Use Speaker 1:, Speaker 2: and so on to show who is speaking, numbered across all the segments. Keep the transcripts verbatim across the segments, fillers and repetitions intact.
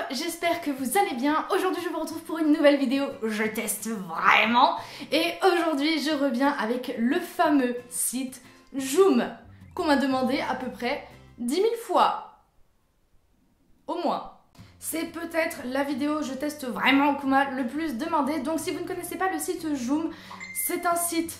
Speaker 1: j'espère que vous allez bien. Aujourd'hui je vous retrouve pour une nouvelle vidéo, je teste vraiment. Et aujourd'hui je reviens avec le fameux site Joom qu'on m'a demandé à peu près dix mille fois. Au moins. C'est peut-être la vidéo je teste vraiment qu'on m'a le plus demandé. Donc si vous ne connaissez pas le site Joom, c'est un site...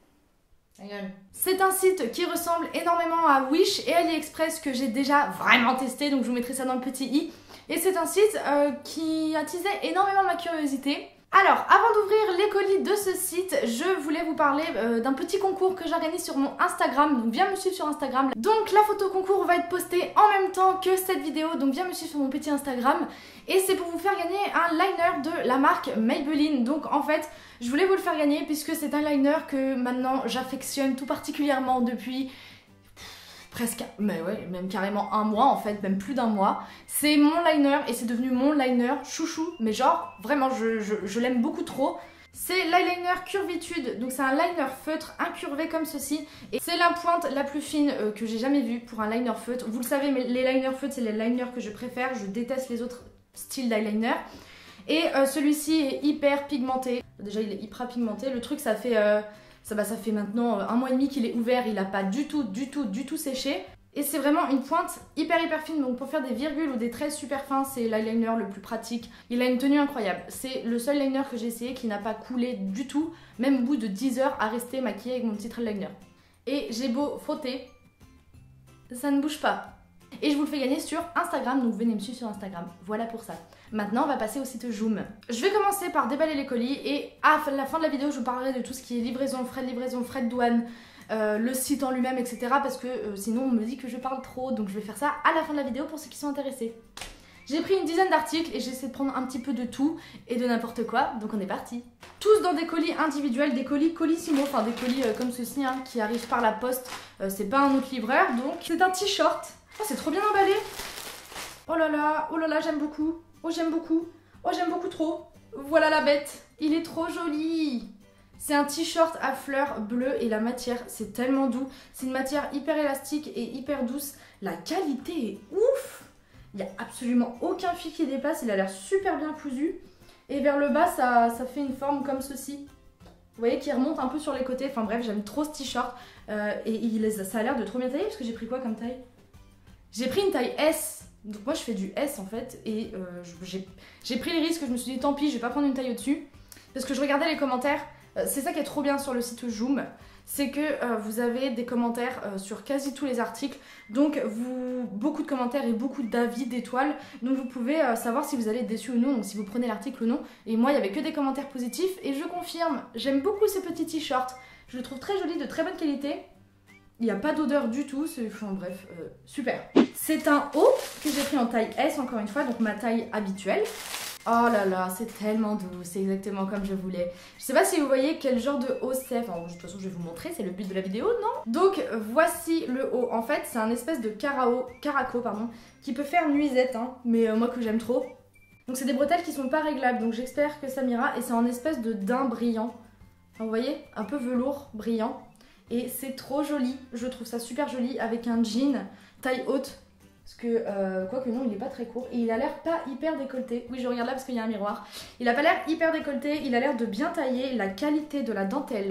Speaker 1: C'est un site qui ressemble énormément à Wish et AliExpress que j'ai déjà vraiment testé, donc je vous mettrai ça dans le petit i. Et c'est un site euh, qui attisait énormément ma curiosité. Alors, avant d'ouvrir les colis de ce site, je voulais vous parler euh, d'un petit concours que j'organise sur mon Instagram, donc viens me suivre sur Instagram. Donc la photo concours va être postée en même temps que cette vidéo, donc viens me suivre sur mon petit Instagram. Et c'est pour vous faire gagner un liner de la marque Maybelline. Donc en fait, je voulais vous le faire gagner puisque c'est un liner que maintenant j'affectionne tout particulièrement depuis... presque, mais ouais, même carrément un mois en fait, même plus d'un mois. C'est mon liner et c'est devenu mon liner chouchou, mais genre vraiment je, je, je l'aime beaucoup trop. C'est l'eyeliner Curvitude, donc c'est un liner feutre incurvé comme ceci. Et c'est la pointe la plus fine euh, que j'ai jamais vue pour un liner feutre. Vous le savez, mais les liners feutres c'est les liners que je préfère, je déteste les autres styles d'eyeliner. Et euh, celui-ci est hyper pigmenté, déjà il est hyper pigmenté, le truc ça fait... Euh, Ça, bah, ça fait maintenant un mois et demi qu'il est ouvert, il n'a pas du tout, du tout, du tout séché. Et c'est vraiment une pointe hyper hyper fine, donc pour faire des virgules ou des traits super fins, c'est l'eyeliner le plus pratique. Il a une tenue incroyable. C'est le seul liner que j'ai essayé qui n'a pas coulé du tout, même au bout de dix heures à rester maquillée avec mon petit eyeliner. Et j'ai beau frotter, ça ne bouge pas. Et je vous le fais gagner sur Instagram, donc venez me suivre sur Instagram, voilà pour ça. Maintenant on va passer au site Joom. Je vais commencer par déballer les colis et à la fin de la vidéo je vous parlerai de tout ce qui est livraison, frais de livraison, frais de douane, euh, le site en lui-même, et cetera. Parce que euh, sinon on me dit que je parle trop, donc je vais faire ça à la fin de la vidéo pour ceux qui sont intéressés. J'ai pris une dizaine d'articles et j'ai essayé de prendre un petit peu de tout et de n'importe quoi, donc on est parti. Tous dans des colis individuels, des colis colissimo, enfin des colis euh, comme ceci hein, qui arrivent par la poste, euh, c'est pas un autre livreur, donc c'est un t-shirt. Oh, c'est trop bien emballé. Oh là là, oh là là, j'aime beaucoup. Oh, j'aime beaucoup. Oh, j'aime beaucoup trop. Voilà la bête. Il est trop joli. C'est un t-shirt à fleurs bleues et la matière, c'est tellement doux. C'est une matière hyper élastique et hyper douce. La qualité est ouf. Il n'y a absolument aucun fil qui dépasse. Il a l'air super bien cousu. Et vers le bas, ça, ça fait une forme comme ceci. Vous voyez, qui remonte un peu sur les côtés. Enfin bref, j'aime trop ce t-shirt. Euh, et il, ça a l'air de trop bien tailler parce que j'ai pris quoi comme taille? J'ai pris une taille S, donc moi je fais du S en fait, et euh, j'ai pris les risques, je me suis dit tant pis, je vais pas prendre une taille au-dessus, parce que je regardais les commentaires, euh, c'est ça qui est trop bien sur le site Joom, c'est que euh, vous avez des commentaires euh, sur quasi tous les articles, donc vous, beaucoup de commentaires et beaucoup d'avis d'étoiles, donc vous pouvez euh, savoir si vous allez être déçu ou non, donc si vous prenez l'article ou non, et moi il y avait que des commentaires positifs, et je confirme, j'aime beaucoup ce petit t-shirt, je le trouve très joli, de très bonne qualité. Il n'y a pas d'odeur du tout, c'est enfin bref, euh, super. C'est un haut que j'ai pris en taille S encore une fois, donc ma taille habituelle. Oh là là, c'est tellement doux, c'est exactement comme je voulais. Je sais pas si vous voyez quel genre de haut c'est, enfin de toute façon je vais vous montrer, c'est le but de la vidéo, non? Donc voici le haut, en fait c'est un espèce de carao, caraco pardon, qui peut faire nuisette, hein, mais euh, moi que j'aime trop. Donc c'est des bretelles qui sont pas réglables, donc j'espère que ça m'ira, et c'est en espèce de daim brillant. Enfin, vous voyez, un peu velours brillant. Et c'est trop joli, je trouve ça super joli avec un jean taille haute. Parce que, euh, quoique non, il est pas très court. Et il a l'air pas hyper décolleté. Oui, je regarde là parce qu'il y a un miroir. Il a pas l'air hyper décolleté, il a l'air de bien tailler. La qualité de la dentelle,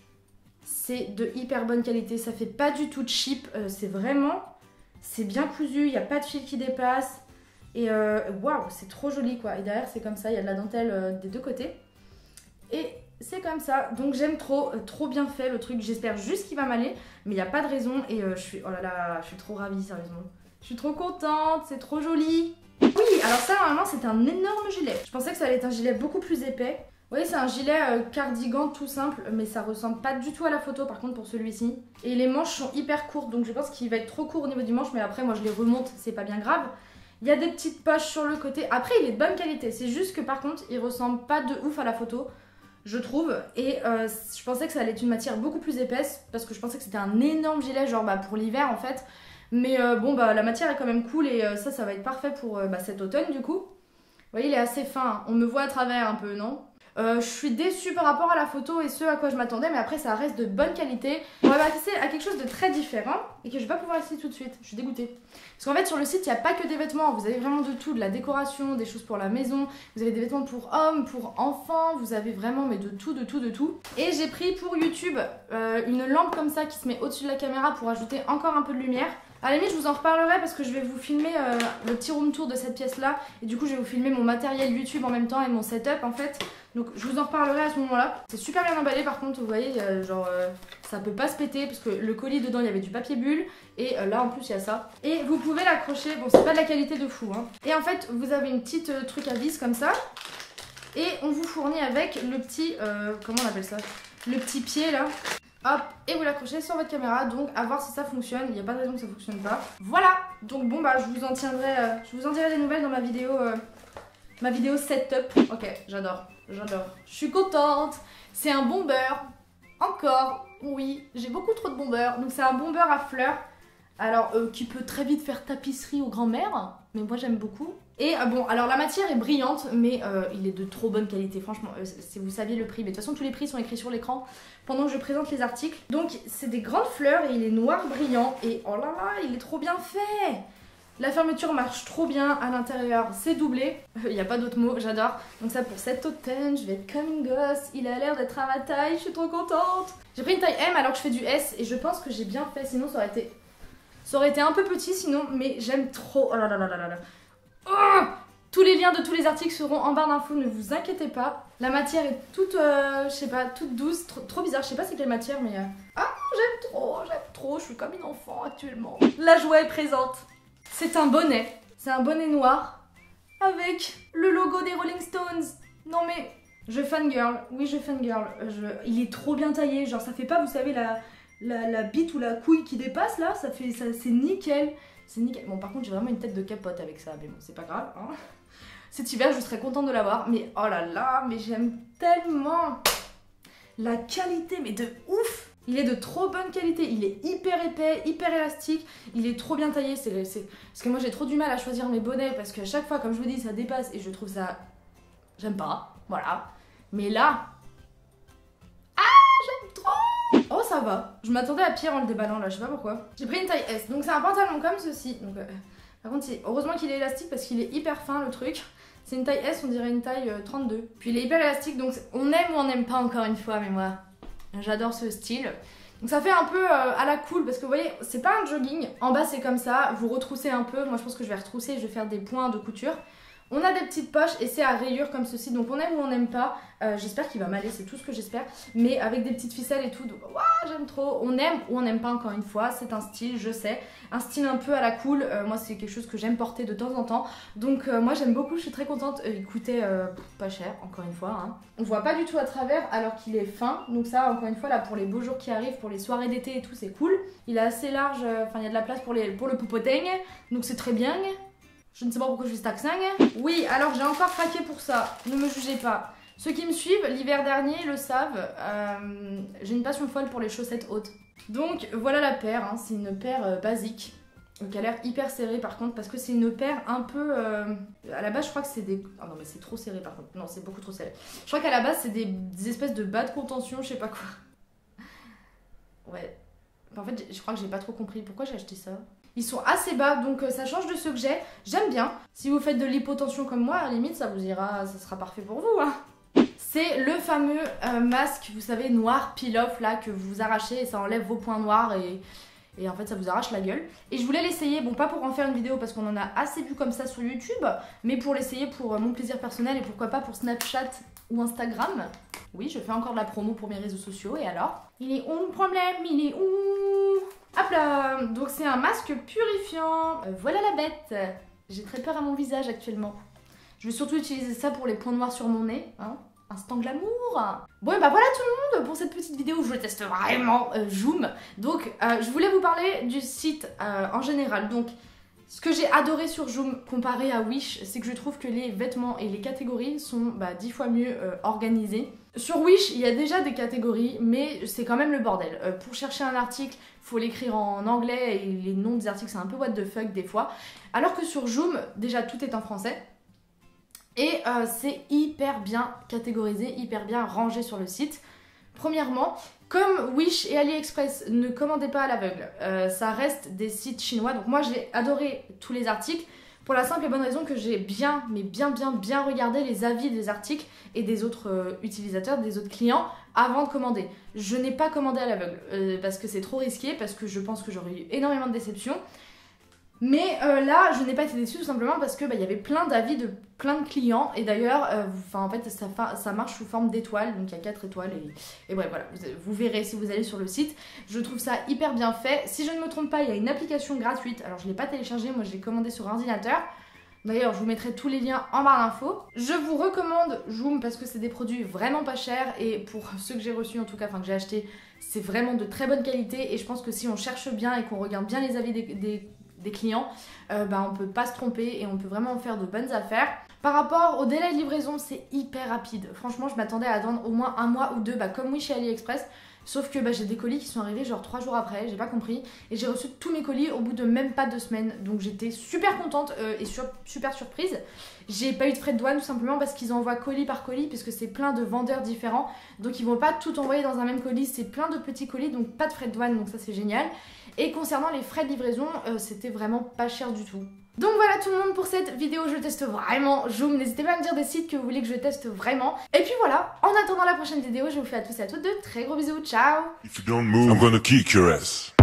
Speaker 1: c'est de hyper bonne qualité. Ça fait pas du tout cheap, euh, c'est vraiment... C'est bien cousu, il n'y a pas de fil qui dépasse. Et euh, waouh, c'est trop joli quoi. Et derrière c'est comme ça, il y a de la dentelle euh, des deux côtés. Et... c'est comme ça, donc j'aime trop, euh, trop bien fait le truc, j'espère juste qu'il va m'aller, mais il n'y a pas de raison et euh, je suis, oh là là, je suis trop ravie sérieusement. Je suis trop contente, c'est trop joli. Oui, alors ça normalement c'est un énorme gilet. Je pensais que ça allait être un gilet beaucoup plus épais. Vous voyez, c'est un gilet euh, cardigan tout simple, mais ça ressemble pas du tout à la photo par contre pour celui-ci. Et les manches sont hyper courtes, donc je pense qu'il va être trop court au niveau du manche, mais après moi je les remonte, c'est pas bien grave. Il y a des petites poches sur le côté, après il est de bonne qualité, c'est juste que par contre il ressemble pas de ouf à la photo. Je trouve, et euh, je pensais que ça allait être une matière beaucoup plus épaisse parce que je pensais que c'était un énorme gilet genre bah, pour l'hiver en fait, mais euh, bon bah la matière est quand même cool et euh, ça ça va être parfait pour euh, bah, cet automne du coup. Vous voyez il est assez fin, on me voit à travers un peu non? Euh, je suis déçue par rapport à la photo et ce à quoi je m'attendais, mais après ça reste de bonne qualité. On va passer à quelque chose de très différent et que je vais pas pouvoir essayer tout de suite. Je suis dégoûtée. Parce qu'en fait sur le site il n'y a pas que des vêtements, vous avez vraiment de tout, de la décoration, des choses pour la maison, vous avez des vêtements pour hommes, pour enfants, vous avez vraiment mais de tout, de tout, de tout. Et j'ai pris pour YouTube euh, une lampe comme ça qui se met au-dessus de la caméra pour ajouter encore un peu de lumière. À la limite je vous en reparlerai parce que je vais vous filmer euh, le petit room tour de cette pièce là et du coup je vais vous filmer mon matériel YouTube en même temps et mon setup en fait, donc je vous en reparlerai à ce moment là. C'est super bien emballé par contre, vous voyez, euh, genre euh, ça peut pas se péter parce que le colis dedans il y avait du papier bulle et euh, là en plus il y a ça et vous pouvez l'accrocher, bon c'est pas de la qualité de fou hein. Et en fait vous avez une petite euh, truc à vis comme ça et on vous fournit avec le petit, euh, comment on appelle ça, le petit pied là. Hop, et vous l'accrochez sur votre caméra, donc à voir si ça fonctionne, il n'y a pas de raison que ça fonctionne pas. Voilà, donc bon bah je vous en tiendrai, euh, je vous en dirai des nouvelles dans ma vidéo, euh, ma vidéo setup. Ok, j'adore, j'adore. Je suis contente, c'est un bomber, encore, oui, j'ai beaucoup trop de bomber, donc c'est un bomber à fleurs. Alors, euh, qui peut très vite faire tapisserie aux grands-mères, mais moi j'aime beaucoup. Et euh, bon, alors la matière est brillante, mais euh, il est de trop bonne qualité, franchement, euh, si vous saviez le prix. Mais de toute façon, tous les prix sont écrits sur l'écran pendant que je présente les articles. Donc, c'est des grandes fleurs et il est noir brillant. Et oh là là, il est trop bien fait! La fermeture marche trop bien, à l'intérieur c'est doublé, il n'y a pas d'autre mot, j'adore. Donc ça pour cet automne, je vais être comme une gosse, il a l'air d'être à ma taille, je suis trop contente. J'ai pris une taille M alors que je fais du S et je pense que j'ai bien fait, sinon ça aurait été... Ça aurait été un peu petit sinon, mais j'aime trop. Oh là là là là là là. Oh, tous les liens de tous les articles seront en barre d'infos, ne vous inquiétez pas. La matière est toute, euh, je sais pas, toute douce, trop, trop bizarre. Je sais pas c'est quelle matière, mais... Euh... Ah, j'aime trop, j'aime trop, je suis comme une enfant actuellement. La joie est présente. C'est un bonnet, c'est un bonnet noir avec le logo des Rolling Stones. Non mais, je fangirl, oui je fangirl. Je... Il est trop bien taillé, genre ça fait pas, vous savez, la... La, la bite ou la couille qui dépasse là, ça fait, ça, c'est nickel. C'est nickel. Bon par contre j'ai vraiment une tête de capote avec ça, mais bon c'est pas grave. Hein. Cet hiver je serais contente de l'avoir, mais oh là là, mais j'aime tellement la qualité, mais de ouf. Il est de trop bonne qualité, il est hyper épais, hyper élastique, il est trop bien taillé. C'est, c'est... Parce que moi j'ai trop du mal à choisir mes bonnets parce qu'à chaque fois, comme je vous dis, ça dépasse et je trouve ça... J'aime pas, voilà. Mais là... Oh ça va, je m'attendais à pire en le déballant là, je sais pas pourquoi. J'ai pris une taille S, donc c'est un pantalon comme ceci. Donc, euh, par contre, heureusement qu'il est élastique parce qu'il est hyper fin le truc. C'est une taille S, on dirait une taille euh, trente-deux. Puis il est hyper élastique, donc on aime ou on n'aime pas encore une fois, mais moi j'adore ce style. Donc ça fait un peu euh, à la cool parce que vous voyez, c'est pas un jogging. En bas c'est comme ça, vous retroussez un peu. Moi je pense que je vais retrousser, je vais faire des points de couture. On a des petites poches et c'est à rayures comme ceci, donc on aime ou on n'aime pas. Euh, j'espère qu'il va m'aller, c'est tout ce que j'espère. Mais avec des petites ficelles et tout, donc waouh, j'aime trop. On aime ou on n'aime pas encore une fois, c'est un style, je sais. Un style un peu à la cool, euh, moi c'est quelque chose que j'aime porter de temps en temps. Donc euh, moi j'aime beaucoup, je suis très contente. Euh, il coûtait euh, pas cher, encore une fois. Hein. On voit pas du tout à travers alors qu'il est fin. Donc ça, encore une fois, là pour les beaux jours qui arrivent, pour les soirées d'été et tout, c'est cool. Il est assez large, enfin euh, il y a de la place pour, les, pour le popoting, donc c'est très bien. Je ne sais pas pourquoi je fais cet accent. Oui, alors j'ai encore craqué pour ça. Ne me jugez pas. Ceux qui me suivent l'hiver dernier le savent. Euh, j'ai une passion folle pour les chaussettes hautes. Donc voilà la paire. Hein. C'est une paire euh, basique. Qui a l'air hyper serrée par contre. Parce que c'est une paire un peu... Euh, à la base je crois que c'est des... Ah non mais c'est trop serré par contre. Non c'est beaucoup trop serré. Je crois qu'à la base c'est des, des espèces de bas de contention. Je sais pas quoi. Ouais. En fait je crois que j'ai pas trop compris. Pourquoi j'ai acheté ça ? Ils sont assez bas, donc ça change de ceux que j'ai. J'aime bien. Si vous faites de l'hypotension comme moi, à la limite, ça vous ira, ça sera parfait pour vous. Hein. C'est le fameux euh, masque, vous savez, noir peel-off, là, que vous arrachez et ça enlève vos points noirs et, et en fait, ça vous arrache la gueule. Et je voulais l'essayer, bon, pas pour en faire une vidéo parce qu'on en a assez vu comme ça sur YouTube, mais pour l'essayer pour euh, mon plaisir personnel et pourquoi pas pour Snapchat ou Instagram. Oui, je fais encore de la promo pour mes réseaux sociaux, et alors? Il est où le problème? Il est où? Hop là. Donc c'est un masque purifiant. Euh, voilà la bête. J'ai très peur à mon visage actuellement. Je vais surtout utiliser ça pour les points noirs sur mon nez. Hein, instant glamour. Bon et bah voilà tout le monde pour cette petite vidéo où je teste vraiment euh, Joom. Donc euh, je voulais vous parler du site euh, en général. Donc ce que j'ai adoré sur Joom comparé à Wish, c'est que je trouve que les vêtements et les catégories sont bah, dix fois mieux euh, organisés. Sur Wish, il y a déjà des catégories, mais c'est quand même le bordel. Euh, pour chercher un article, il faut l'écrire en anglais et les noms des articles, c'est un peu what the fuck des fois. Alors que sur Joom, déjà tout est en français. Et euh, c'est hyper bien catégorisé, hyper bien rangé sur le site. Premièrement, comme Wish et AliExpress, ne commandez pas à l'aveugle. Euh, ça reste des sites chinois. Donc moi j'ai adoré tous les articles pour la simple et bonne raison que j'ai bien, mais bien bien bien regardé les avis des articles et des autres euh, utilisateurs, des autres clients avant de commander. Je n'ai pas commandé à l'aveugle euh, parce que c'est trop risqué, parce que je pense que j'aurais eu énormément de déceptions. Mais euh, là, je n'ai pas été déçue tout simplement parce que bah, y avait plein d'avis de plein de clients. Et d'ailleurs, euh, en fait, ça, ça marche sous forme d'étoiles. Donc il y a quatre étoiles. Et, et bref, voilà, vous, vous verrez si vous allez sur le site. Je trouve ça hyper bien fait. Si je ne me trompe pas, il y a une application gratuite. Alors je ne l'ai pas téléchargée, moi je l'ai commandée sur ordinateur. D'ailleurs, je vous mettrai tous les liens en barre d'infos. Je vous recommande Joom parce que c'est des produits vraiment pas chers. Et pour ceux que j'ai reçus en tout cas, enfin que j'ai acheté, c'est vraiment de très bonne qualité. Et je pense que si on cherche bien et qu'on regarde bien les avis des... des des clients, euh, bah, on peut pas se tromper et on peut vraiment faire de bonnes affaires. Par rapport au délai de livraison, c'est hyper rapide. Franchement, je m'attendais à attendre au moins un mois ou deux, bah, comme oui chez AliExpress. Sauf que bah, j'ai des colis qui sont arrivés genre trois jours après, j'ai pas compris. Et j'ai reçu tous mes colis au bout de même pas deux semaines. Donc j'étais super contente euh, et sur, super surprise. J'ai pas eu de frais de douane tout simplement parce qu'ils envoient colis par colis, puisque c'est plein de vendeurs différents. Donc ils vont pas tout envoyer dans un même colis, c'est plein de petits colis, donc pas de frais de douane, donc ça c'est génial. Et concernant les frais de livraison, euh, c'était vraiment pas cher du tout. Donc voilà tout le monde pour cette vidéo, je teste vraiment Joom. N'hésitez pas à me dire des sites que vous voulez que je teste vraiment. Et puis voilà, en attendant la prochaine vidéo, je vous fais à tous et à toutes de très gros bisous. Ciao!
Speaker 2: If you don't move, I'm gonna kick your ass.